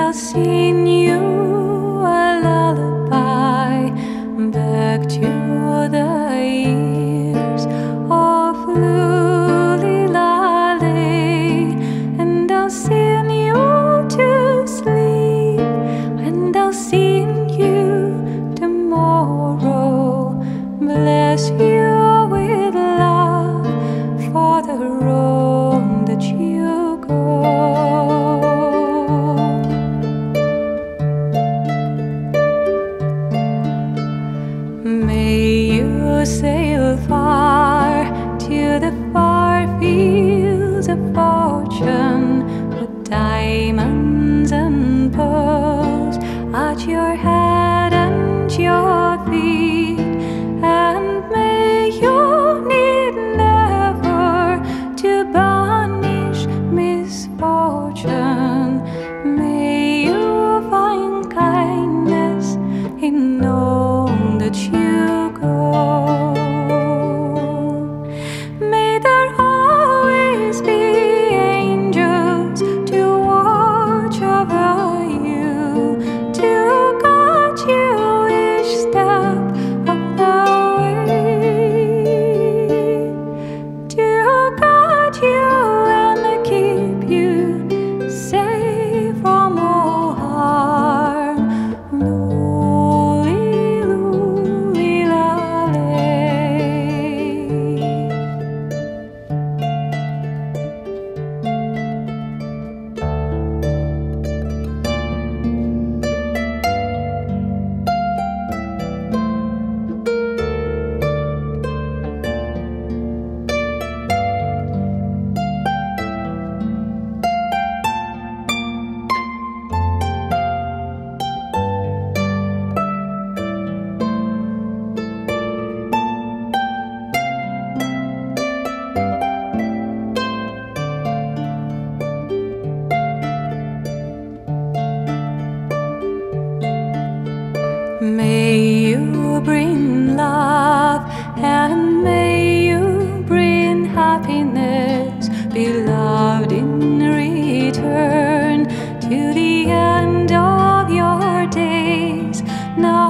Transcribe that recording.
I'll sing you a lullaby back to the years of lully-lally, and I'll sing you to sleep, and I'll sing you tomorrow. Bless you with love for the road that you go. May you sail far to the far fields of fortune, with diamonds and pearls at your head and your feet, and may you need never to banish misfortune. May you find kindness in knowing that you go. May there always be angels to watch over you, to guide you each step of the way, to guide you and keep you safe from all harm. May you bring love, and may you bring happiness, beloved, in return to the end of your days. Now